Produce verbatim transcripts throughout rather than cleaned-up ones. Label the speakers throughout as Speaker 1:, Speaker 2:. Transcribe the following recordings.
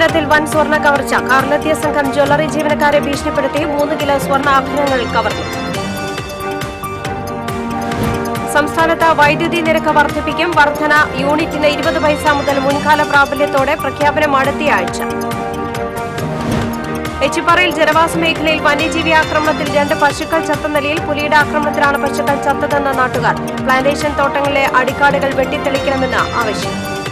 Speaker 1: നഗരത്തിൽ വൻ സ്വർണ്ണ കവർച്ച. കാറിലെത്തിയ സംഘം ജ്വല്ലറി ജീവനക്കാരെ ഭീഷണിപ്പെടുത്തി മൂന്ന് കിലോ സ്വർണ്ണാഭരണങ്ങൾ കവർന്നു. സംസ്ഥാനത്ത് വൈദ്യുതി നിരക്ക് വർദ്ധിപ്പിക്കും. വർധന യൂണിറ്റിന് ഇരുപത് പൈസ മുതൽ മുൻകാല പ്രാബല്യത്തോടെ പ്രഖ്യാപനം അടുത്തയാഴ്ച. എച്ചിപ്പാറയിൽ ജനവാസ മേഖലയിൽ വന്യജീവി ആക്രമണത്തിൽ രണ്ട് പശുക്കൾ ചത്ത നിലയിൽ. പുലിയുടെ ആക്രമണത്തിലാണ് പശുക്കൾ ചത്തതെന്ന നാട്ടുകാർ. പ്ലാന്റേഷൻ തോട്ടങ്ങളിലെ അടിക്കാടുകൾ വെട്ടിത്തെളിക്കണമെന്ന് ആവശ്യം.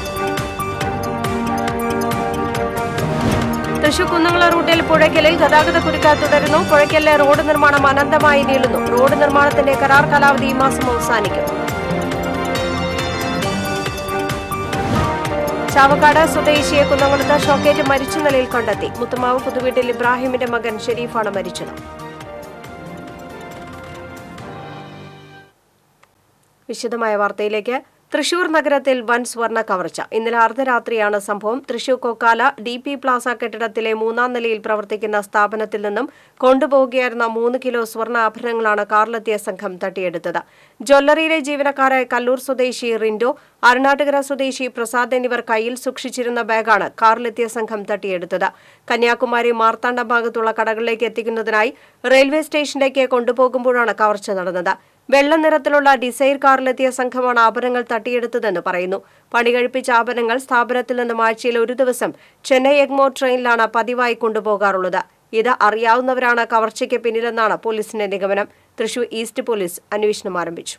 Speaker 1: തൃശൂർ കുന്നംകുളം റൂട്ടിൽ പുഴയ്ക്കലിൽ ഗതാഗത കുരുക്ക് തുടരുന്നു. പുഴയ്ക്കലിലെ റോഡ് നിർമ്മാണം അനന്തമായി നീളുന്നു. റോഡ് നിർമ്മാണത്തിന്റെ കരാർ കാലാവധി ഈ മാസം അവസാനിക്കും. ചാവക്കാട് സ്വദേശിയെ കുന്നംകുളത്ത് ഷോക്കേറ്റ് മരിച്ച നിലയിൽ കണ്ടെത്തി. മുത്തുമാവ് പുതുവീട്ടിൽ ഇബ്രാഹിമിന്റെ മകൻ ഷെരീഫാണ് മരിച്ചത്. വിശദമായ വാർത്തയിലേക്ക്. തൃശൂർ നഗരത്തിൽ വൻ സ്വർണ്ണ കവർച്ച. ഇന്നലെ അർദ്ധരാത്രിയാണ് സംഭവം. Thrissur Kokkala D P plaza കെട്ടിടത്തിലെ മൂന്നാം നിലയിൽ പ്രവർത്തിക്കുന്ന സ്ഥാപനത്തിൽ നിന്നും കൊണ്ടുപോവുകയായിരുന്ന മൂന്ന് കിലോ സ്വർണ്ണ ആഭരണങ്ങളാണ് കാറിലെത്തിയ സംഘം തട്ടിയെടുത്തത്. ജ്വല്ലറിയിലെ ജീവനക്കാരായ കല്ലൂർ സ്വദേശി റിൻഡോ, അരുണാട്ടുകര സ്വദേശി പ്രസാദ് എന്നിവർ കയ്യിൽ സൂക്ഷിച്ചിരുന്ന ബാഗാണ് കാറിലെത്തിയ സംഘം തട്ടിയെടുത്തത്. കന്യാകുമാരി മാർത്താണ്ഡം ഭാഗത്തുള്ള കടകളിലേക്ക് എത്തിക്കുന്നതിനായി റെയിൽവേ സ്റ്റേഷനിലേക്ക് കൊണ്ടുപോകുമ്പോഴാണ് കവർച്ച നടന്നത്. വെള്ള നിറത്തിലുള്ള ഡിസൈർ കാറിലെത്തിയ സംഘമാണ് ആഭരണങ്ങൾ തട്ടിയെടുത്തതെന്ന് പറയുന്നു. പണി കഴിപ്പിച്ച ആഭരണങ്ങൾ സ്ഥാപനത്തിൽ നിന്നും ആഴ്ചയിൽ ഒരു ദിവസം ചെന്നൈ എഗ്മോർ ട്രെയിനിലാണ് പതിവായി കൊണ്ടുപോകാറുള്ളത്. ഇത് അറിയാവുന്നവരാണ് കവർച്ചയ്ക്ക് പിന്നിലെന്നാണ് പോലീസിന്റെ നിഗമനം. തൃശൂർ ഈസ്റ്റ് പോലീസ് അന്വേഷണം ആരംഭിച്ചു.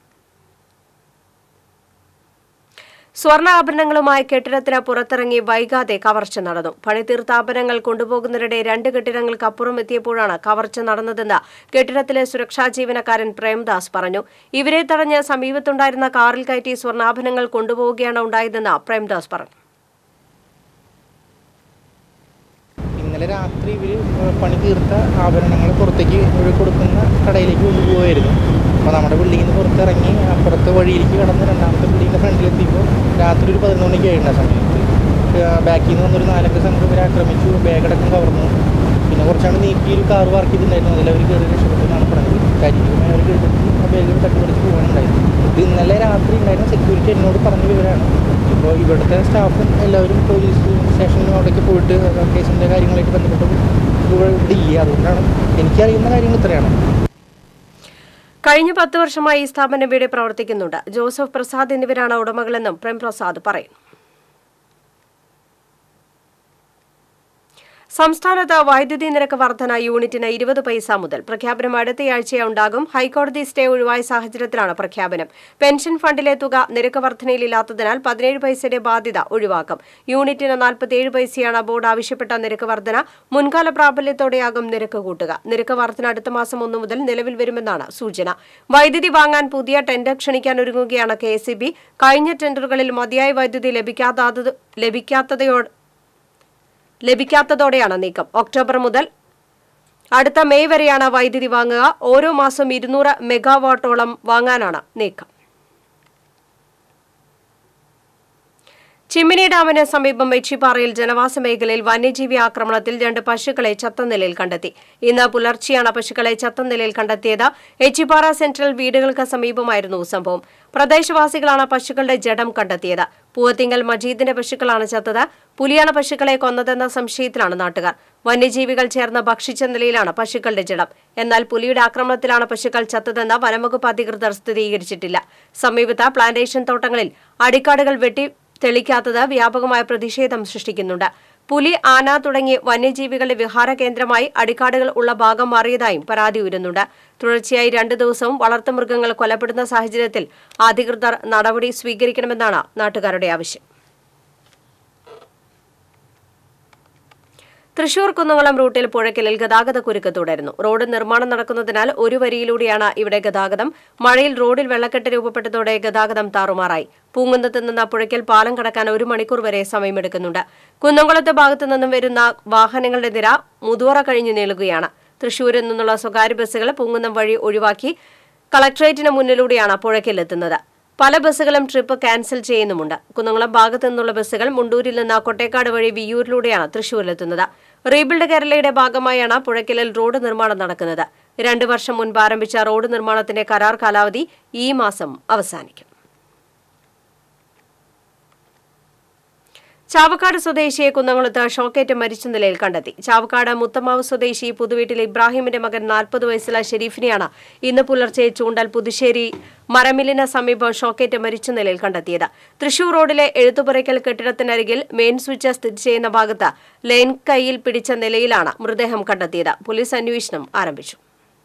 Speaker 1: സ്വർണ്ണ ആഭരണങ്ങളുമായി കെട്ടിടത്തിന് പുറത്തിറങ്ങി വൈകാതെ കവർച്ച നടന്നു. പണിതീർത്ത ആഭരണങ്ങൾ കൊണ്ടുപോകുന്നതിനിടെ രണ്ട് കെട്ടിടങ്ങൾക്കപ്പുറം എത്തിയപ്പോഴാണ് കവർച്ച നടന്നതെന്ന് കെട്ടിടത്തിലെ സുരക്ഷാ ജീവനക്കാരൻ പ്രേംദാസ് പറഞ്ഞു. ഇവരെ തടഞ്ഞ് സമീപത്തുണ്ടായിരുന്ന കാറിൽ കയറ്റി സ്വർണ്ണാഭരണങ്ങൾ കൊണ്ടുപോവുകയാണ് ഉണ്ടായതെന്ന് പ്രേംദാസ് പറഞ്ഞു.
Speaker 2: ഇന്നലെ രാത്രി ഇവർ പണി തീർത്ത ആഭരണങ്ങൾ പുറത്തേക്ക് കൊടുക്കുന്ന കടയിലേക്ക് കൊണ്ടുപോകുമായിരുന്നു. അപ്പോൾ നമ്മുടെ ബിൽഡിങ്ങിൽ നിന്ന് പുറത്തിറങ്ങി അപ്പുറത്തെ വഴിയിലേക്ക് കടന്ന് രണ്ടാമത്തെ ബിൽഡിങ്ങിൻ്റെ ഫ്രണ്ടിലെത്തിയപ്പോൾ രാത്രി ഒരു പതിനൊന്ന് മണിക്ക് കഴിയുന്ന സമയത്ത് ബാക്കിൽ നിന്ന് വന്നൊരു നാലംഗ സംഘം ഇവരെ ആക്രമിച്ചു. ബാഗടക്കം കവർന്നു. പിന്നെ കുറച്ചാണ് നീക്കി ഒരു കാർ പാർക്ക് ചെയ്തിട്ടുണ്ടായിരുന്നു. അതിൽ അവർ കയറി രക്ഷപ്പെട്ടെന്നാണ് പറഞ്ഞത്. കാര്യമായി അവർ എടുത്തിട്ട് ആ ബാഗിൽ തട്ടിപ്പറിച്ച് പോകാനുണ്ടായിരുന്നു. ഇത് ഇന്നലെ രാത്രി ഉണ്ടായിരുന്ന സെക്യൂരിറ്റി എന്നോട് പറഞ്ഞ വിവരമാണ്. ഇപ്പോൾ ഇവിടുത്തെ സ്റ്റാഫും എല്ലാവരും പോലീസ് സ്റ്റേഷനിലും അവിടേക്ക് പോയിട്ട് കേസിൻ്റെ കാര്യങ്ങളായിട്ട് ബന്ധപ്പെട്ട് ഇവിടെ ഇല്ല. അതുകൊണ്ടാണ് എനിക്കറിയുന്ന കാര്യങ്ങൾ ഇത്രയാണ്.
Speaker 1: കഴിഞ്ഞ പത്ത് വർഷമായി ഈ സ്ഥാപനം ഇവിടെ പ്രവർത്തിക്കുന്നുണ്ട്. ജോസഫ്, പ്രസാദ് എന്നിവരാണ് ഉടമകളെന്നും പ്രേംപ്രസാദ് പറയുന്നു. സംസ്ഥാനത്ത് വൈദ്യുതി നിരക്ക് വർധന യൂണിറ്റിന് ഇരുപത് പൈസ മുതൽ. പ്രഖ്യാപനം അടുത്തയാഴ്ചയുണ്ടാകും. ഹൈക്കോടതി സ്റ്റേ ഒഴിവായ സാഹചര്യത്തിലാണ് പ്രഖ്യാപനം. പെൻഷൻ ഫണ്ടിലെ തുക നിരക്ക് വർധനയിലില്ലാത്തതിനാൽ പതിനേഴ് പൈസയുടെ ബാധ്യത ഒഴിവാക്കും. യൂണിറ്റിന് നാൽപ്പത്തിയേഴ് പൈസയാണ് ബോർഡ് ആവശ്യപ്പെട്ട നിരക്ക് വർധന. മുൻകാല പ്രാബല്യത്തോടെയാകും നിരക്ക് കൂട്ടുക. നിരക്ക് വർധന അടുത്ത മാസം ഒന്ന് മുതൽ നിലവിൽ വരുമെന്നാണ് സൂചന. വൈദ്യുതി വാങ്ങാൻ പുതിയ ടെൻഡർ ക്ഷണിക്കാൻ ഒരുങ്ങുകയാണ് കെ എസ് ഇ ബി. കഴിഞ്ഞ ടെൻഡറുകളിൽ മതിയായ വൈദ്യുതി ലഭിക്കാത്തത് ലഭിക്കാത്തതയോടെ ലഭിക്കാത്തതോടെയാണ് നീക്കം. ഒക്ടോബർ മുതൽ അടുത്ത മെയ് വരെയാണ് വൈദ്യുതി വാങ്ങുക. ഓരോ മാസം ഇരുന്നൂറ് മെഗാവാട്ടോളം വാങ്ങാനാണ് നീക്കം. ചിമ്മിനി ഡാമിന് സമീപം എച്ചിപ്പാറയിൽ ജനവാസ മേഖലയിൽ വന്യജീവി ആക്രമണത്തിൽ രണ്ട് പശുക്കളെ ചത്ത നിലയിൽ കണ്ടെത്തി. ഇന്ന് പുലർച്ചെയാണ് പശുക്കളെ ചത്ത നിലയിൽ കണ്ടെത്തിയത്. എച്ചിപ്പാറ സെൻട്രൽ വീടുകൾക്ക് സമീപമായിരുന്നു സംഭവം. പ്രദേശവാസികളാണ് പശുക്കളുടെ ജഡം കണ്ടെത്തിയത്. പൂവത്തിങ്കൽ മജീദിന്റെ പശുക്കളാണ് ചത്തത്. പുലിയാണ് പശുക്കളെ കൊന്നതെന്ന സംശയത്തിലാണ് നാട്ടുകാർ. വന്യജീവികൾ ചേർന്ന് ഭക്ഷിച്ച നിലയിലാണ് പശുക്കളുടെ ജഡം. എന്നാൽ പുലിയുടെ ആക്രമണത്തിലാണ് പശുക്കൾ ചത്തതെന്ന് വനംവകുപ്പ് അധികൃതർ സ്ഥിരീകരിച്ചിട്ടില്ല. സമീപത്ത് പ്ലാന്റേഷൻ തോട്ടങ്ങളിൽ അടിക്കാടുകൾ വെട്ടി തെളിക്കാത്തത് വ്യാപകമായ പ്രതിഷേധം സൃഷ്ടിക്കുന്നുണ്ട്. പുലി, ആന തുടങ്ങി വന്യജീവികളുടെ വിഹാര കേന്ദ്രമായി അടിക്കാടുകൾ ഉള്ള ഭാഗം മാറിയതായും പരാതി ഉയരുന്നുണ്ട്. തുടർച്ചയായി രണ്ടു ദിവസവും വളർത്തുമൃഗങ്ങൾ കൊല്ലപ്പെടുന്ന സാഹചര്യത്തിൽ അധികൃതർ നടപടി സ്വീകരിക്കണമെന്നാണ് നാട്ടുകാരുടെ ആവശ്യം. തൃശൂർ കുന്നംകുളം റൂട്ടിൽ പുഴയ്ക്കലിൽ ഗതാഗത കുരുക്ക് തുടരുന്നു. റോഡ് നിർമ്മാണം നടക്കുന്നതിനാൽ ഒരു വരിയിലൂടെയാണ് ഇവിടെ ഗതാഗതം. മഴയിൽ റോഡിൽ വെള്ളക്കെട്ട് രൂപപ്പെട്ടതോടെ ഗതാഗതം താറുമാറായി. പൂങ്കുന്നത്ത് നിന്ന് പുഴയ്ക്കൽ പാലം കടക്കാൻ ഒരു മണിക്കൂർ വരെ സമയമെടുക്കുന്നുണ്ട്. കുന്നംകുളത്തെ ഭാഗത്തു നിന്നും വരുന്ന വാഹനങ്ങളുടെ നിര മുതുവറ കഴിഞ്ഞു നീളുകയാണ്. തൃശൂരിൽ നിന്നുള്ള സ്വകാര്യ ബസ്സുകൾ പൂങ്കുന്നം വഴി ഒഴിവാക്കി കളക്ടറേറ്റിന് മുന്നിലൂടെയാണ് പുഴയ്ക്കലെത്തുന്നത്. പല ബസ്സുകളും ട്രിപ്പ് ക്യാൻസൽ ചെയ്യുന്നുമുണ്ട്. കുന്നംകുളം ഭാഗത്തു നിന്നുള്ള ബസ്സുകൾ മുണ്ടൂരിൽ നിന്ന് കൊട്ടേക്കാട് വഴി വിയ്യൂരിലൂടെയാണ് തൃശൂരിലെത്തുന്നത്. റീബിൽഡ് കേരളയുടെ ഭാഗമായാണ് പുഴയ്ക്കലിൽ റോഡ് നിർമ്മാണം നടക്കുന്നത്. രണ്ടു വർഷം മുൻപ് ആരംഭിച്ച റോഡ് നിർമ്മാണത്തിന്റെ കരാർ കാലാവധി ഈ മാസം അവസാനിക്കും. ചാവക്കാട് സ്വദേശിയെ കുന്നംകുളത്ത് ഷോക്കേറ്റ് മരിച്ച നിലയിൽ കണ്ടെത്തി. ചാവക്കാട് മുത്തമാവ് സ്വദേശി പുതുവീട്ടിൽ ഇബ്രാഹിമിന്റെ മകൻ നാൽപ്പത് വയസ്സുള്ള ഷെരീഫിനെയാണ് ഇന്ന് പുലർച്ചെ ചൂണ്ടൽ പുതുശ്ശേരി മരമില്ലിന് സമീപം ഷോക്കേറ്റ് മരിച്ച നിലയിൽ കണ്ടെത്തിയത്. തൃശൂർ റോഡിലെ എഴുത്തുപുരയ്ക്കൽ കെട്ടിടത്തിനരികിൽ മെയിൻ സ്വിച്ച് സ്ഥിതി ചെയ്യുന്ന ഭാഗത്ത് ലൈൻ കൈയിൽ പിടിച്ച നിലയിലാണ് മൃതദേഹം കണ്ടെത്തിയത്. പോലീസ് അന്വേഷണം ആരംഭിച്ചു.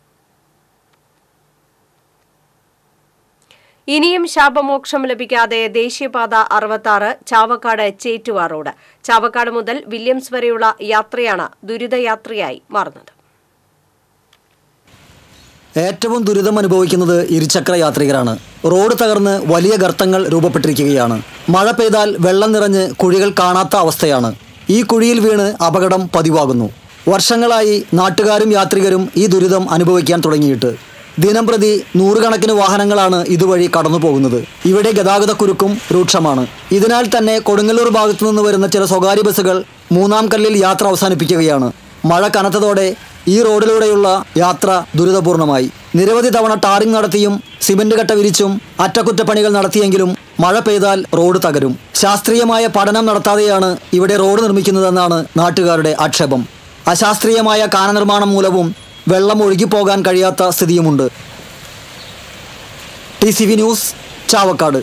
Speaker 1: ഇനിയും ശാപമോക്ഷം ലഭിക്കാതെ ദേശീയപാത അറുപത്താറ് ചാവക്കാട് ചേറ്റുവ റോഡ്. ചാവക്കാട് മുതൽ വില്യംസ് വരെയുള്ള യാത്രയാണ് ദുരിതയാത്രയായി മാറുന്നത്.
Speaker 3: ഏറ്റവും ദുരിതം അനുഭവിക്കുന്നത് ഇരുചക്ര യാത്രികരാണ്. റോഡ് തകർന്ന് വലിയ ഗർത്തങ്ങൾ രൂപപ്പെട്ടിരിക്കുകയാണ്. മഴ പെയ്താൽ വെള്ളം നിറഞ്ഞ് കുഴികൾ കാണാത്ത അവസ്ഥയാണ്. ഈ കുഴിയിൽ വീണ് അപകടം പതിവാകുന്നു. വർഷങ്ങളായി നാട്ടുകാരും യാത്രികരും ഈ ദുരിതം അനുഭവിക്കാൻ തുടങ്ങിയിട്ട്. ദിനം പ്രതി നൂറുകണക്കിന് വാഹനങ്ങളാണ് ഇതുവഴി കടന്നു പോകുന്നത്. ഇവിടെ ഗതാഗതക്കുരുക്കും രൂക്ഷമാണ്. ഇതിനാൽ തന്നെ കൊടുങ്ങല്ലൂർ ഭാഗത്തു നിന്ന് വരുന്ന ചില സ്വകാര്യ ബസ്സുകൾ മൂന്നാം കല്ലിൽ യാത്ര അവസാനിപ്പിക്കുകയാണ്. മഴ കനത്തതോടെ ഈ റോഡിലൂടെയുള്ള യാത്ര ദുരിതപൂർണമായി. നിരവധി തവണ ടാറിംഗ് നടത്തിയും സിമന്റ് കട്ട വിരിച്ചും അറ്റകുറ്റപ്പണികൾ നടത്തിയെങ്കിലും മഴ പെയ്താൽ റോഡ് തകരും. ശാസ്ത്രീയമായ പഠനം നടത്താതെയാണ് ഇവിടെ റോഡ് നിർമ്മിക്കുന്നതെന്നാണ് നാട്ടുകാരുടെ ആക്ഷേപം. അശാസ്ത്രീയമായ കാന നിർമ്മാണം മൂലവും വെള്ളം ഒഴുകിപ്പോകാൻ കഴിയാത്ത സ്ഥിതിയുമുണ്ട്. T C V news, Chavakkad.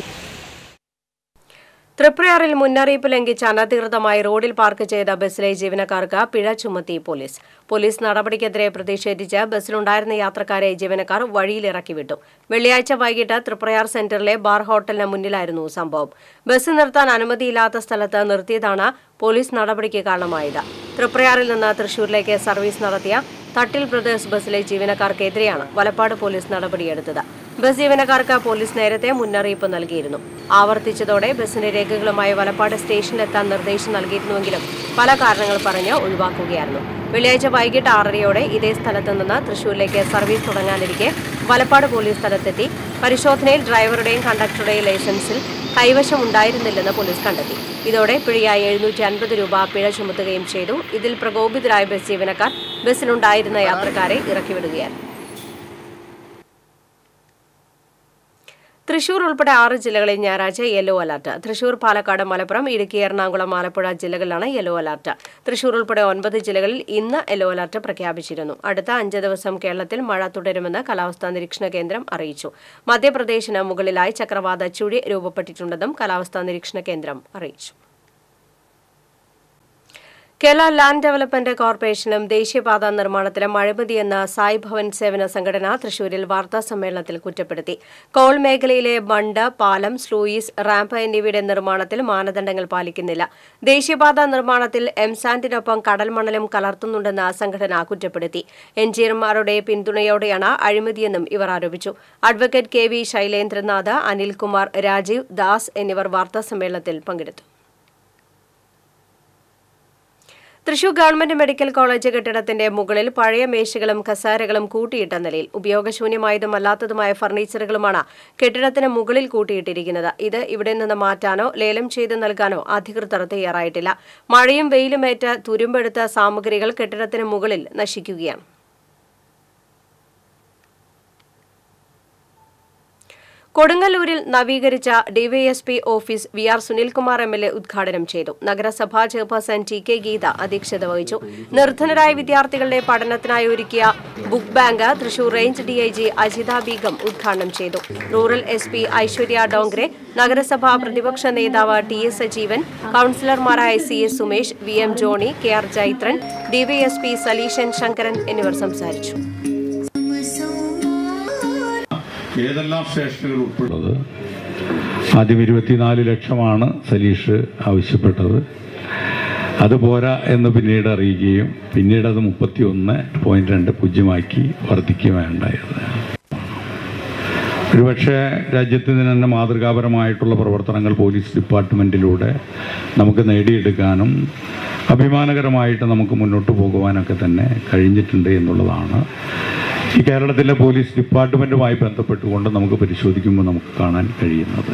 Speaker 1: തൃപ്രയാറിൽ മുന്നറിയിപ്പ് ലംഘിച്ച് അനധികൃതമായി റോഡിൽ പാർക്ക് ചെയ്ത ബസ്സിലെ ജീവനക്കാർക്ക് പിഴ ചുമത്തി പോലീസ്. പോലീസ് നടപടിക്കെതിരെ പ്രതിഷേധിച്ച് ബസ്സിലുണ്ടായിരുന്ന യാത്രക്കാരെ ജീവനക്കാർ വഴിയിലിറക്കി വിട്ടു. വെള്ളിയാഴ്ച വൈകിട്ട് തൃപ്രയാർ സെന്ററിലെ ബാർ ഹോട്ടലിന് മുന്നിലായിരുന്നു സംഭവം. ബസ് നിർത്താൻ അനുമതിയില്ലാത്ത സ്ഥലത്ത് നിർത്തിയതാണ് പോലീസ് നടപടിക്ക് കാരണമായത്. തൃപ്രയാറിൽ നിന്ന് തൃശൂരിലേക്ക് സർവീസ് നടത്തിയ തട്ടിൽ ബ്രദേഴ്സ് ബസ്സിലെ ജീവനക്കാർക്കെതിരെയാണ് വലപ്പാട് പോലീസ് നടപടിയെടുത്തത്. ബസ് ജീവനക്കാർക്ക് പോലീസ് നേരത്തെ മുന്നറിയിപ്പ് നൽകിയിരുന്നു. ആവർത്തിച്ചതോടെ ബസിന്റെ രേഖകളുമായി വലപ്പാട് സ്റ്റേഷനിലെത്താൻ നിർദ്ദേശം നൽകിയിരുന്നുവെങ്കിലും പല കാരണങ്ങൾ പറഞ്ഞ് ഒഴിവാക്കുകയായിരുന്നു. വെള്ളിയാഴ്ച വൈകിട്ട് ആറരയോടെ ഇതേ സ്ഥലത്ത് നിന്ന് തൃശൂരിലേക്ക് സർവീസ് തുടങ്ങാനിരിക്കെ വലപ്പാട് പോലീസ് സ്ഥലത്തെത്തി. പരിശോധനയിൽ ഡ്രൈവറുടെയും കണ്ടക്ടറുടെയും ലൈസൻസിൽ കൈവശമുണ്ടായിരുന്നില്ലെന്ന് പോലീസ് കണ്ടെത്തി. ഇതോടെ പിഴയായി എഴുന്നൂറ്റി അൻപത് രൂപ പിഴ ചുമത്തുകയും ചെയ്തു. ഇതിൽ പ്രകോപിതരായ ബസ് ജീവനക്കാർ ബസ്സിലുണ്ടായിരുന്ന യാത്രക്കാരെ ഇറക്കിവിടുകയായിരുന്നു. തൃശൂർ ഉൾപ്പെടെ ആറ് ജില്ലകളിൽ ഞായറാഴ്ച യെല്ലോ അലർട്ട്. തൃശൂർ, പാലക്കാട്, മലപ്പുറം, ഇടുക്കി, എറണാകുളം, ആലപ്പുഴ ജില്ലകളിലാണ് യെല്ലോ അലർട്ട്. തൃശൂർ ഉൾപ്പെടെ ഒൻപത് ജില്ലകളിൽ ഇന്ന് യെല്ലോ അലർട്ട് പ്രഖ്യാപിച്ചിരുന്നു. അടുത്ത അഞ്ച് ദിവസം കേരളത്തിൽ മഴ തുടരുമെന്ന് കാലാവസ്ഥാ നിരീക്ഷണ കേന്ദ്രം അറിയിച്ചു. മധ്യപ്രദേശിന് മുകളിലായി ചക്രവാത ചുഴി രൂപപ്പെട്ടിട്ടുണ്ടെന്നും കാലാവസ്ഥാ നിരീക്ഷണ കേന്ദ്രം അറിയിച്ചു. കേരള ലാൻഡ് ഡെവലപ്മെന്റ് കോർപ്പറേഷനും ദേശീയപാത നിർമ്മാണത്തിലും അഴിമതിയെന്ന സായ് ഭവൻ സേവന സംഘടന തൃശൂരിൽ വാർത്താ സമ്മേളനത്തിൽ കുറ്റപ്പെടുത്തി. കോൾ മേഖലയിലെ ബണ്ട്, പാലം, സ്ലൂയിസ്, റാമ്പ് എന്നിവയുടെ നിർമ്മാണത്തിൽ മാനദണ്ഡങ്ങൾ പാലിക്കുന്നില്ല. ദേശീയപാത നിർമ്മാണത്തിൽ എംസാൻഡിനൊപ്പം കടൽമണലും കലർത്തുന്നുണ്ടെന്ന് സംഘടന കുറ്റപ്പെടുത്തി. എഞ്ചിനീയർമാരുടെ പിന്തുണയോടെയാണ് അഴിമതിയെന്നും ഇവർ ആരോപിച്ചു. Advocate K V Shailendranath, Anilkumar, Rajeev Das എന്നിവർ വാർത്താ സമ്മേളനത്തിൽ പങ്കെടുത്തു. തൃശൂർ ഗവൺമെന്റ് മെഡിക്കൽ കോളേജ് കെട്ടിടത്തിന്റെ മുകളിൽ പഴയ മേശകളും കസേരകളും കൂട്ടിയിട്ട നിലയിൽ. ഉപയോഗശൂന്യമായതും അല്ലാത്തതുമായ ഫർണിച്ചറുകളുമാണ് കെട്ടിടത്തിന് മുകളിൽ കൂട്ടിയിട്ടിരിക്കുന്നത്. ഇത് ഇവിടെ നിന്ന് മാറ്റാനോ ലേലം ചെയ്ത് നൽകാനോ അധികൃതർ തയ്യാറായിട്ടില്ല. മഴയും വെയിലുമേറ്റ് തുരുമ്പെടുത്ത സാമഗ്രികൾ കെട്ടിടത്തിന് മുകളിൽ നശിക്കുകയാണ്. കൊടുങ്ങല്ലൂരിൽ നവീകരിച്ച DYSP office V R Sunilkumar M L A ഉദ്ഘാടനം ചെയ്തു. നഗരസഭാ ചെയർപേഴ്സൺ ടി കെ ഗീത അധ്യക്ഷത വഹിച്ചു. നിർധനരായ വിദ്യാർത്ഥികളുടെ പഠനത്തിനായി ഒരുക്കിയ book bank Thrissur range DIG Ajitha Begum ഉദ്ഘാടനം ചെയ്തു. Rural S P Aishwarya Dongre, നഗരസഭാ പ്രതിപക്ഷ നേതാവ് ടി എസ് സജീവൻ, കൌൺസിലർമാരായ C S Sumesh, V M Johny, K R Jaithran, DYSP Saleeshan Sankaran എന്നിവർ സംസാരിച്ചു.
Speaker 4: ഏതെല്ലാം സ്റ്റേഷനുകൾ ഉൾപ്പെടുന്നത്? ആദ്യം ഇരുപത്തിനാല് ലക്ഷമാണ് സലീഷ് ആവശ്യപ്പെട്ടത്. അത് പോരാ എന്ന് പിന്നീട് അറിയുകയും പിന്നീട് അത് മുപ്പത്തി ഒന്ന് പോയിന്റ് രണ്ട് പൂജ്യമാക്കി വർദ്ധിക്കുകയുണ്ടായത്. ഒരുപക്ഷെ രാജ്യത്തിന് തന്നെ മാതൃകാപരമായിട്ടുള്ള പ്രവർത്തനങ്ങൾ പോലീസ് ഡിപ്പാർട്ട്മെൻറ്റിലൂടെ നമുക്ക് നേടിയെടുക്കാനും അഭിമാനകരമായിട്ട് നമുക്ക് മുന്നോട്ട് പോകുവാനൊക്കെ തന്നെ കഴിഞ്ഞിട്ടുണ്ട് എന്നുള്ളതാണ് ഈ കേരളത്തിലെ പോലീസ് ഡിപ്പാർട്ട്മെൻറ്റുമായി ബന്ധപ്പെട്ടുകൊണ്ട് നമുക്ക് പരിശോധിക്കുമ്പോൾ നമുക്ക് കാണാൻ കഴിയുന്നത്.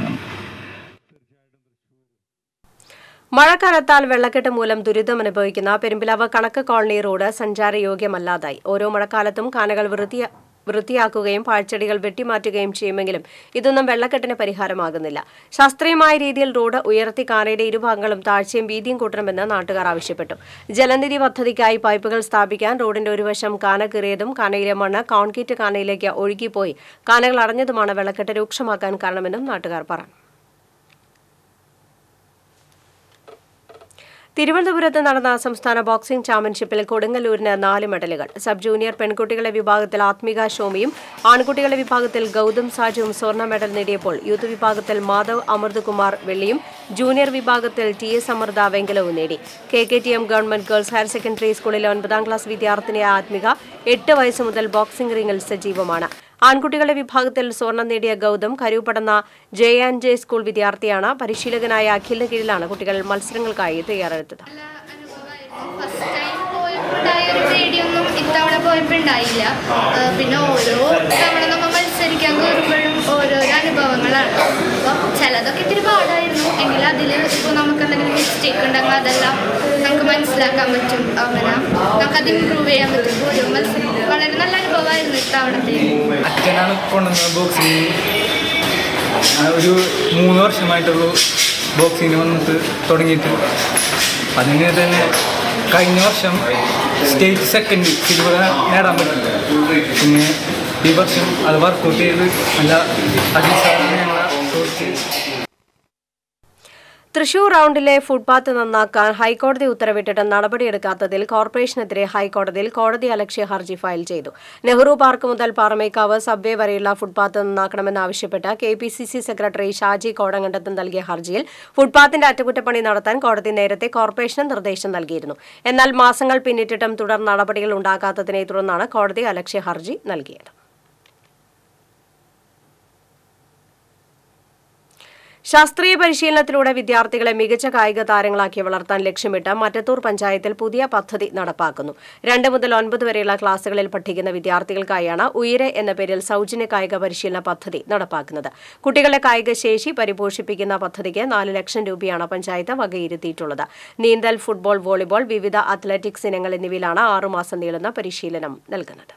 Speaker 1: മഴക്കാലത്താൽ വെള്ളക്കെട്ട് മൂലം ദുരിതമനുഭവിക്കുന്ന പെരുമ്പിലാവ് കണക്ക് കോളനി റോഡ് സഞ്ചാരയോഗ്യമല്ലാതായി. ഓരോ മഴക്കാലത്തും കാനകൾ വൃത്തി വൃത്തിയാക്കുകയും പാഴ്ചെടികൾ വെട്ടിമാറ്റുകയും ചെയ്യുമെങ്കിലും ഇതൊന്നും വെള്ളക്കെട്ടിന് പരിഹാരമാകുന്നില്ല. ശാസ്ത്രീയമായ രീതിയിൽ റോഡ് ഉയർത്തി കാനയുടെ ഇരുഭാഗങ്ങളും താഴ്ചയും വീതിയും കൂട്ടണമെന്ന് നാട്ടുകാർ ആവശ്യപ്പെട്ടു. ജലനിധി പദ്ധതിക്കായി പൈപ്പുകൾ സ്ഥാപിക്കാൻ റോഡിന്റെ ഒരു വശം കാന കീറിയതും കാനയിലെ മണ്ണ് കോൺക്രീറ്റ് കാനയിലേക്ക് ഒഴുകിപ്പോയി കാനകൾ അടഞ്ഞതുമാണ് വെള്ളക്കെട്ട് രൂക്ഷമാക്കാൻ കാരണമെന്നും നാട്ടുകാർ പറഞ്ഞു. തിരുവനന്തപുരത്ത് നടന്ന സംസ്ഥാന ബോക്സിംഗ് ചാമ്പ്യൻഷിപ്പിൽ കൊടുങ്ങല്ലൂരിന് നാല് മെഡലുകൾ. സബ് ജൂനിയർ പെൺകുട്ടികളെ വിഭാഗത്തിൽ ആത്മിക ഷോമിയും ആൺകുട്ടികളെ വിഭാഗത്തിൽ ഗൌതം സാജുവും സ്വർണ്ണ മെഡൽ നേടിയപ്പോൾ യൂത്ത് വിഭാഗത്തിൽ മാധവ് അമൃത്കുമാർ വെള്ളിയും ജൂനിയർ വിഭാഗത്തിൽ ടി എസ് അമൃത വെങ്കലവും നേടി. K K T M government girls higher secondary സ്കൂളിലെ ഒൻപതാം ക്ലാസ് വിദ്യാർത്ഥിനിയായ ആത്മിക എട്ട് വയസ്സ് മുതൽ ബോക്സിംഗ് റിംഗിൽ സജീവമാണ്. ആൺകുട്ടികളുടെ വിഭാഗത്തിൽ സ്വർണം നേടിയ Gautham Karupadanna J and J school വിദ്യാർത്ഥിയാണ്. പരിശീലകനായ അഖിലിന് കീഴിലാണ് കുട്ടികൾ മത്സരങ്ങൾക്കായി തയ്യാറെടുത്തത്.
Speaker 5: പേടിയൊന്നും ഇത്തവണ പോയപ്പോൾ ഉണ്ടായില്ല. പിന്നെ ഓരോ തവണ നമ്മൾ മത്സരിക്കാൻ കയറുമ്പോഴും ഓരോരോ അനുഭവങ്ങളാണ്. അപ്പോൾ ചിലതൊക്കെ ഇത്തിരി പാടായിരുന്നു എങ്കിൽ അതിൽ ഇപ്പോൾ നമുക്ക് എന്തെങ്കിലും മിസ്റ്റേക്ക് ഉണ്ടെങ്കിൽ അതെല്ലാം നമുക്ക് മനസ്സിലാക്കാൻ പറ്റും. അങ്ങനെ നമുക്കത് ഇമ്പ്രൂവ് ചെയ്യാൻ പറ്റും. ഓരോ മത്സരം വളരെ നല്ല അനുഭവമായിരുന്നു ഇത്തവണത്തെ.
Speaker 6: അച്ഛനാണ് കൊണ്ടുവന്നത് ബോക്സിങ്. ഒരു മൂന്ന് വർഷമായിട്ടുള്ളൂ ബോക്സിങ്ങിന് വന്നിട്ട് തുടങ്ങിയിട്ട്. അതിന് തന്നെ കഴിഞ്ഞ വർഷം സ്റ്റേറ്റ് സെക്കൻഡ് സിൽവർ നേടാൻ പറ്റില്ല. പിന്നെ ഈ വർഷം അത് വർക്കൗട്ട് ചെയ്ത് നല്ല അതിസാധാരണ ഞങ്ങളെ തോറ്റ്.
Speaker 1: തൃശൂർ റൌണ്ടിലെ ഫുട്പാത്ത് നന്നാക്കാൻ ഹൈക്കോടതി ഉത്തരവിട്ടിട്ട് നടപടിയെടുക്കാത്തതിൽ കോർപ്പറേഷനെതിരെ ഹൈക്കോടതിയിൽ കോടതി അലക്ഷ്യ ഹർജി ഫയൽ ചെയ്തു. നെഹ്റു പാർക്ക് മുതൽ പാറമേക്കാവ് സബ്വേ വരെയുള്ള ഫുട്പാത്ത് നന്നാക്കണമെന്നാവശ്യപ്പെട്ട് K P C C secretary Shaji Kodankandath നൽകിയ ഹർജിയിൽ ഫുട്പാത്തിന്റെ അറ്റകുറ്റപ്പണി നടത്താൻ കോടതി നേരത്തെ കോർപ്പറേഷന് നിർദ്ദേശം നൽകിയിരുന്നു. എന്നാൽ മാസങ്ങൾ പിന്നിട്ടിട്ടും തുടർ നടപടികൾ ഉണ്ടാക്കാത്തതിനെ തുടർന്നാണ് കോടതി അലക്ഷ്യ ഹർജി നൽകിയത്. ശാസ്ത്രീയ പരിശീലനത്തിലൂടെ വിദ്യാർത്ഥികളെ മികച്ച കായിക താരങ്ങളാക്കി വളർത്താൻ ലക്ഷ്യമിട്ട് മറ്റത്തൂർ പഞ്ചായത്തിൽ പുതിയ പദ്ധതി നടപ്പാക്കുന്നു. രണ്ട് മുതൽ ഒൻപത് വരെയുള്ള ക്ലാസുകളിൽ പഠിക്കുന്ന വിദ്യാർത്ഥികൾക്കായാണ് ഉയരെ എന്ന പേരിൽ സൗജന്യ കായിക പരിശീലന പദ്ധതി നടപ്പാക്കുന്നത്. കുട്ടികളുടെ കായിക ശേഷി പരിപോഷിപ്പിക്കുന്ന പദ്ധതിക്ക് നാല് ലക്ഷം രൂപയാണ് പഞ്ചായത്ത് വകയിരുത്തിയിട്ടുള്ളത്. നീന്തൽ, ഫുട്ബോൾ, വോളിബോൾ, വിവിധ അത്ലറ്റിക്സ് ഇനങ്ങൾ എന്നിവയിലാണ് ആറുമാസം നീളുന്ന പരിശീലനം നൽകുന്നത്.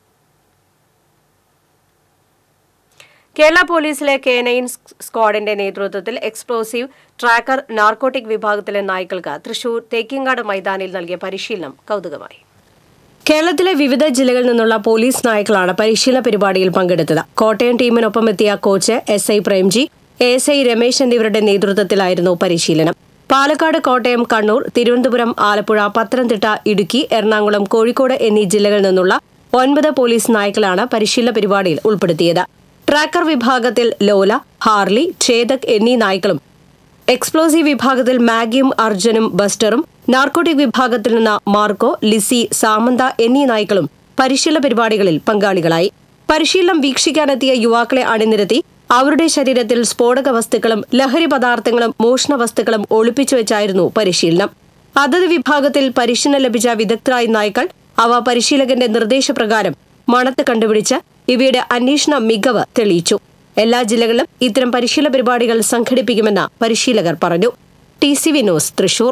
Speaker 1: കേരള പോലീസിലെ കെ നയൻ സ്ക്വാഡിന്റെ നേതൃത്വത്തിൽ എക്സ്പ്ലോസീവ് ട്രാക്കർ നാർക്കോട്ടിക് വിഭാഗത്തിലെ നായ്ക്കൾക്ക് തൃശൂർ തേക്കിങ്ങാട് മൈതാനിൽ നൽകിയ പരിശീലനം കൗതുകമായി. കേരളത്തിലെ വിവിധ ജില്ലകളിൽ നിന്നുള്ള പോലീസ് നായ്ക്കളാണ് പരിശീലന പരിപാടിയിൽ പങ്കെടുത്തത്. കോട്ടയം ടീമിനൊപ്പം എത്തിയ coach S I Premji, A S I Ramesh എന്നിവരുടെ നേതൃത്വത്തിലായിരുന്നു പരിശീലനം. പാലക്കാട്, കോട്ടയം, കണ്ണൂർ, തിരുവനന്തപുരം, ആലപ്പുഴ, പത്തനംതിട്ട, ഇടുക്കി, എറണാകുളം, കോഴിക്കോട് എന്നീ ജില്ലകളിൽ നിന്നുള്ള ഒൻപത് പോലീസ് നായ്ക്കളാണ് പരിശീലന പരിപാടിയിൽ ഉൾപ്പെടുത്തിയത്. ട്രാക്കർ വിഭാഗത്തിൽ ലോല, ഹാർലി, ചേതക് എന്നീ നായ്ക്കളും, എക്സ്പ്ലോസീവ് വിഭാഗത്തിൽ മാഗിയും അർജുനും ബസ്റ്ററും, നാർക്കോട്ടിക് വിഭാഗത്തിൽ നിന്ന് മാർക്കോ, ലിസി, സാമന്ത എന്നീ നായ്ക്കളും പരിശീലന പരിപാടികളിൽ പങ്കാളികളായി. പരിശീലനം വീക്ഷിക്കാനെത്തിയ യുവാക്കളെ അണിനിരത്തി അവരുടെ ശരീരത്തിൽ സ്ഫോടക വസ്തുക്കളും ലഹരി പദാർത്ഥങ്ങളും മോഷണ വസ്തുക്കളും ഒളിപ്പിച്ചുവെച്ചായിരുന്നു പരിശീലനം. അതത് വിഭാഗത്തിൽ പരിശീലനം ലഭിച്ച വിദഗ്ധരായ നായ്ക്കൾ അവ പരിശീലകന്റെ നിർദ്ദേശപ്രകാരം മണത്ത് കണ്ടുപിടിച്ച് ഇവയുടെ അന്വേഷണ മികവ് തെളിയിച്ചു. എല്ലാ ജില്ലകളിലും ഇത്തരം പരിശീലന പരിപാടികൾ സംഘടിപ്പിക്കുമെന്ന് പരിശീലകർ പറഞ്ഞു. T C V news, Thrissur.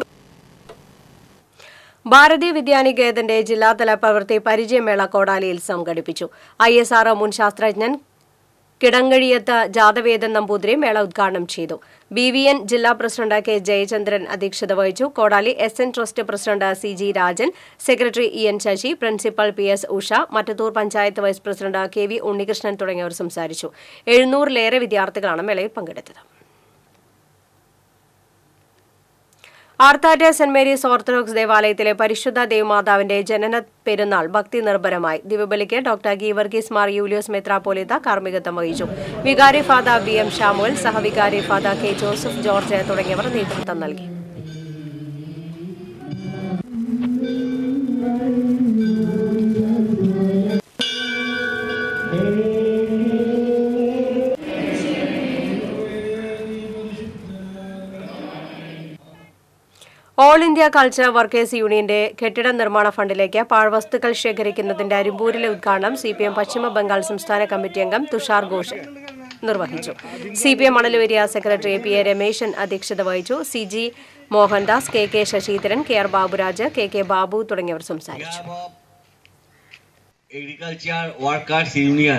Speaker 1: Bharatiya വിദ്യാനികേതന്റെ ജില്ലാതല പ്രവൃത്തി പരിചയമേള കോടാലിയിൽ സംഘടിപ്പിച്ചു. ഐ എസ് ആർ ഒ മുൻ ശാസ്ത്രജ്ഞൻ കിടങ്ങഴിയത്ത് ജാതവേദൻ നമ്പൂതിരി മേള ഉദ്ഘാടനം ചെയ്തു. ബി വി എൻ ജില്ലാ പ്രസിഡന്റ് കെ ജയചന്ദ്രൻ അധ്യക്ഷത വഹിച്ചു. Kodali S N trust president C G Rajan, secretary E N Sasi, principal P S Usha, Mattathur panchayat vice president K V Unnikrishnan തുടങ്ങിയവർ സംസാരിച്ചു. എഴുന്നൂറിലേറെ വിദ്യാർത്ഥികളാണ് മേളയിൽ പങ്കെടുത്തത്. ആർത്താറ്റ് സെന്റ് മേരീസ് ഓർത്തഡോക്സ് ദേവാലയത്തിലെ പരിശുദ്ധ ദേവമാതാവിന്റെ ജനന പെരുന്നാൾ ഭക്തി നിർഭരമായി. ദിവബലിക്ക് ഡോക്ടർ ഗീവർഗീസ് മാർ യൂലിയോസ് മെത്രാപ്പോലീത്ത കാർമ്മികത്വം വഹിച്ചു. വികാരി ഫാദർ ബി എം ഷാമുവൽ, സഹവികാരി ഫാദർ കെ ജോസഫ് ജോർജ് തുടങ്ങിയവർ നേതൃത്വം നൽകി. ഓൾ ഇന്ത്യ കൾച്ചർ വർക്കേഴ്സ് യൂണിയന്റെ കെട്ടിട നിർമ്മാണ ഫണ്ടിലേക്ക് പാഴ്വസ്തുക്കൾ ശേഖരിക്കുന്നതിന്റെ അരിമ്പൂരിലെ ഉദ്ഘാടനം സി പി എം പശ്ചിമ ബംഗാൾ സംസ്ഥാന കമ്മിറ്റി അംഗം തുഷാർ ഘോഷ് നിർവഹിച്ചു. C P M Manal area secretary P A Rameshan അധ്യക്ഷത വഹിച്ചു. C G Mohandas, K K Sasidharan, K R Baburaj, K K Babu തുടങ്ങിയവർ സംസാരിച്ചു.
Speaker 7: Agriculture Workers Union.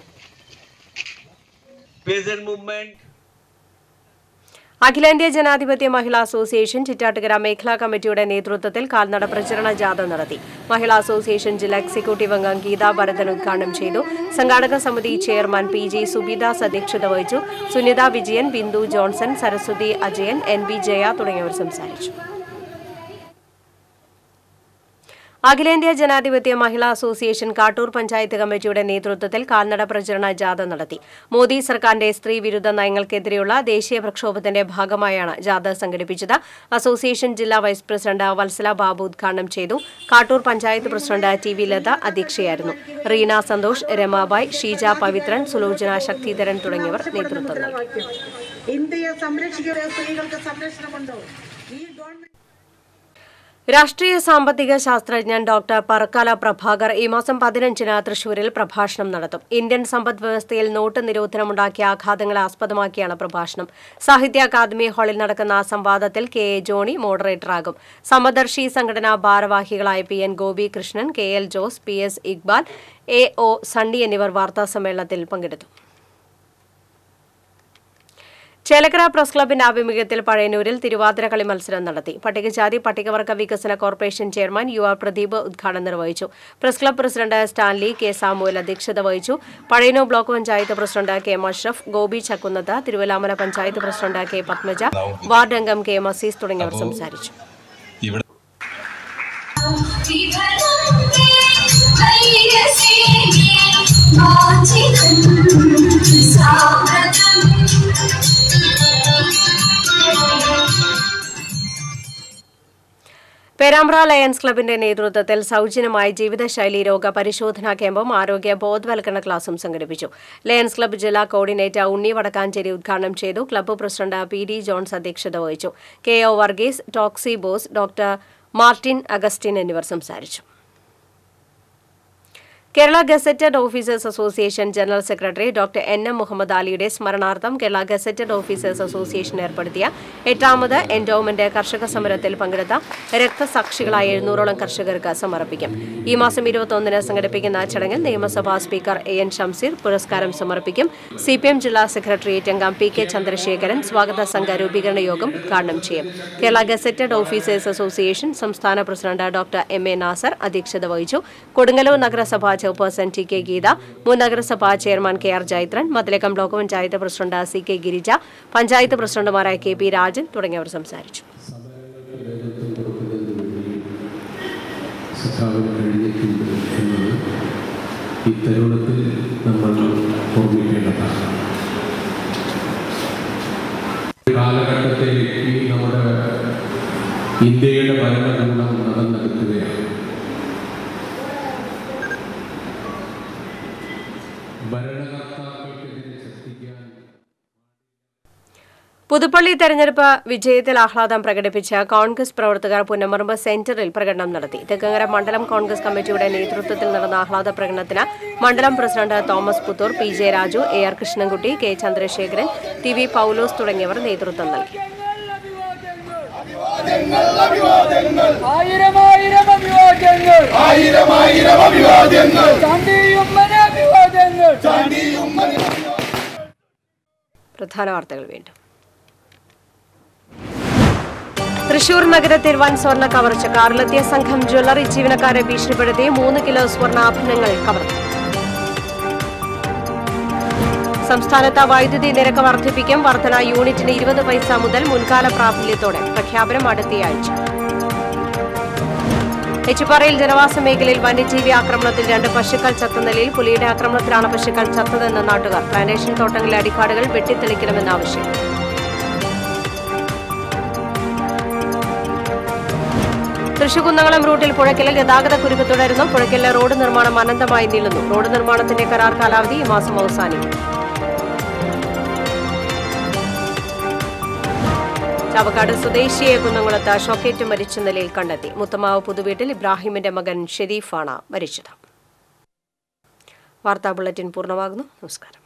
Speaker 7: Peasant movement.
Speaker 1: അഖിലേന്ത്യാ ജനാധിപത്യ മഹിളാ അസോസിയേഷൻ ചിറ്റാട്ടുകര മേഖലാ കമ്മിറ്റിയുടെ നേതൃത്വത്തിൽ കാൽനട പ്രചരണ ജാഥ നടത്തി. മഹിളാ അസോസിയേഷൻ ജില്ലാ എക്സിക്യൂട്ടീവ് അംഗം ഗീതാ ഭരതൻ ഉദ്ഘാടനം ചെയ്തു. സംഘാടക സമിതി ചെയർമാൻ പി ജി സുബിദാസ് അധ്യക്ഷത വഹിച്ചു. Sunitha Vijayan, Bindu Johnson, Saraswathi Ajayan, N B Jaya തുടങ്ങിയവർ സംസാരിച്ചു. അഖിലേന്ത്യാ ജനാധിപത്യ മഹിളാ അസോസിയേഷൻ കാട്ടൂർ പഞ്ചായത്ത് കമ്മിറ്റിയുടെ നേതൃത്വത്തിൽ കാൽനട പ്രചരണ ജാഥ നടത്തി. മോദി സർക്കാരിന്റെ സ്ത്രീ വിരുദ്ധ നയങ്ങൾക്കെതിരെയുള്ള ദേശീയ പ്രക്ഷോഭത്തിന്റെ ഭാഗമായാണ് ജാഥ സംഘടിപ്പിച്ചത്. അസോസിയേഷൻ ജില്ലാ വൈസ് പ്രസിഡന്റ് വത്സല ബാബു ഉദ്ഘാടനം ചെയ്തു. Kattoor panchayat president T V Latha അധ്യക്ഷയായിരുന്നു. റീന സന്തോഷ്, രമാബായ്, ഷീജ പവിത്രൻ, സുലോചന ശക്തിധരൻ തുടങ്ങിയവർ നേതൃത്വം നൽകി.
Speaker 8: ഇന്ത്യയെ സംരക്ഷിക്കുന്ന സ്ത്രീകൾക്ക് സംരക്ഷണമുണ്ടോ?
Speaker 1: രാഷ്ട്രീയ സാമ്പത്തിക ശാസ്ത്രജ്ഞൻ ഡോക്ടർ പറക്കാല പ്രഭാകർ ഈ മാസം പതിനഞ്ചിന് തൃശൂരിൽ പ്രഭാഷണം നടത്തും. ഇന്ത്യൻ സമ്പദ് വ്യവസ്ഥയിൽ നോട്ട് നിരോധനമുണ്ടാക്കിയ ആഘാതങ്ങളെ ആസ്പദമാക്കിയാണ് പ്രഭാഷണം. സാഹിത്യ അക്കാദമി ഹാളിൽ നടക്കുന്ന സംവാദത്തിൽ കെ എ ജോണി മോഡറേറ്ററാകും. സമദർശി സംഘടനാ ഭാരവാഹികളായ P N Gopi Krishnan, K L Jose, P S Iqbal, A O Sunny എന്നിവർ വാർത്താസമ്മേളനത്തിൽ പങ്കെടുത്തു. ചേലക്കര പ്രസ് ക്ലബിന്റെ ആഭിമുഖ്യത്തിൽ പഴയന്നൂരിൽ തിരുവാതിരക്കളി മത്സരം നടത്തി. പട്ടികജാതി പട്ടികവർഗ വികസന corporation chairman U R Pradeep ഉദ്ഘാടനം നിർവഹിച്ചു. Press club president Stanley K Samuel അധ്യക്ഷത വഹിച്ചു. Pazhayannur block panchayat president K Mashraf, Gopi Chakkunnath, Thiruvillwamala panchayat president K Padmaja, ward അംഗം കെ മസീസ് തുടങ്ങിയവർ സംസാരിച്ചു. പേരാമ്പ്ര ലയൺസ് ക്ലബിന്റെ നേതൃത്വത്തിൽ സൗജന്യമായ ജീവിതശൈലി രോഗ പരിശോധനാ ക്യാമ്പും ആരോഗ്യ ബോധവൽക്കരണ ക്ലാസും സംഘടിപ്പിച്ചു. ലയൺസ് ക്ലബ് ജില്ലാ കോർഡിനേറ്റർ ഉണ്ണി വടക്കാഞ്ചേരി ഉദ്ഘാടനം ചെയ്തു. Club president P D Johns അധ്യക്ഷത വഹിച്ചു. K O Varghese, Toxy Bose, doctor Martin Augustine എന്നിവർ സംസാരിച്ചു. Kerala gazetted officers association general secretary doctor N M Muhammad അലിയുടെ സ്മരണാർത്ഥം കേരള ഗസറ്റഡ് ഓഫീസേഴ്സ് അസോസിയേഷൻ ഏർപ്പെടുത്തിയ എട്ടാമത് എൻഡോമെന്റ് കർഷക സമരത്തിൽ പങ്കെടുത്ത രക്തസാക്ഷികളായ എഴുന്നൂറോളം കർഷകർക്ക് സമർപ്പിക്കും. ഈ മാസം ഇരുപത്തൊന്നിന് സംഘടിപ്പിക്കുന്ന ചടങ്ങിൽ നിയമസഭാ സ്പീക്കർ എ എൻ ഷംസീർ പുരസ്കാരം സമർപ്പിക്കും. സി പി എം ജില്ലാ സെക്രട്ടേറിയറ്റ് അംഗം പി കെ ചന്ദ്രശേഖരൻ സ്വാഗത സംഘ രൂപീകരണ യോഗം ഉദ്ഘാടനം ചെയ്യും. കേരള ഗസറ്റഡ് ഓഫീസേഴ്സ് അസോസിയേഷൻ സംസ്ഥാന president doctor M A Nasar അധ്യക്ഷത വഹിച്ചു. കൊടുങ്ങല്ലൂർ നഗരസഭ ചെയർപേഴ്സൺ ടി കെ ഗീത, മുൻ നഗരസഭാ chairman K R Jaithran, Mathilakam block panchayat president C K Girija, panchayat പ്രസിഡന്റുമാരായ കെ പി രാജൻ തുടങ്ങിയവർ സംസാരിച്ചു.
Speaker 9: കാലഘട്ടത്തിലേക്ക് നമ്മുടെ ഇന്ത്യയുടെ ഭരണകൂടം നടന്നെടുക്കുകയാണ്.
Speaker 1: പുതുപ്പള്ളി തെരഞ്ഞെടുപ്പ് വിജയത്തിൽ ആഹ്ലാദം പ്രകടിപ്പിച്ച കോൺഗ്രസ് പ്രവർത്തകർ പുന്നമർമ്പ് സെന്ററിൽ പ്രകടനം നടത്തി. തെക്കങ്കര മണ്ഡലം കോൺഗ്രസ് കമ്മിറ്റിയുടെ നേതൃത്വത്തിൽ നടന്ന ആഹ്ലാദ പ്രകടനത്തിന് മണ്ഡലം president Thomas Puthur, P J Raju, A R Krishnankutty, K Chandrasekharan, T V Paulose തുടങ്ങിയവർ നേതൃത്വം നൽകി. പ്രധാന വാർത്തകൾ വീണ്ടും. തൃശൂർ നഗരത്തിൽ വൻ സ്വർണ്ണ കവർച്ച. കാറിലെത്തിയ സംഘം ജ്വല്ലറി ജീവനക്കാരെ ഭീഷണിപ്പെടുത്തി മൂന്ന് കിലോ സ്വർണ്ണാഭരണങ്ങൾ കവർന്നു. സംസ്ഥാനത്ത് വൈദ്യുതി നിരക്ക് വർദ്ധിപ്പിക്കും. വർധന യൂണിറ്റിന് ഇരുപത് പൈസ മുതൽ മുൻകാല പ്രാബല്യത്തോടെ. പ്രഖ്യാപനം അടുത്തയാഴ്ച. എച്ചുപാറയിൽ ജനവാസ മേഖലയിൽ വന്യജീവി ആക്രമണത്തിൽ രണ്ട് പശുക്കൾ ചത്ത നിലയിൽ. പുലിയുടെ ആക്രമണത്തിലാണ് പശുക്കൾ ചത്തതെന്ന് നാട്ടുകാർ. പ്ലാന്റേഷൻ തോട്ടങ്ങളിലെ അടിക്കാടുകൾ വെട്ടിത്തെളിക്കണമെന്ന ആവശ്യം. തൃശൂർ കുന്നംകുളം റൂട്ടിൽ പുഴയ്ക്കലിൽ ഗതാഗത കുരുക്ക് തുടരുന്നു. പുഴയ്ക്കലിലെ റോഡ് നിർമ്മാണം അനന്തമായി നീളുന്നു. റോഡ് നിർമ്മാണത്തിന്റെ കരാർ കാലാവധി ഈ മാസം അവസാനിക്കും. ചാവക്കാട് സ്വദേശിയെ കുന്നംകുളത്ത് ഷോക്കേറ്റ് മരിച്ച നിലയിൽ കണ്ടെത്തി. മുത്തമാവ് പുതുവീട്ടിൽ ഇബ്രാഹിമിന്റെ മകൻ ഷെരീഫാണ് മരിച്ചത്. വാർത്താ ബുള്ളറ്റിൻ പൂർണ്ണമാകുന്നു. നമസ്കാരം.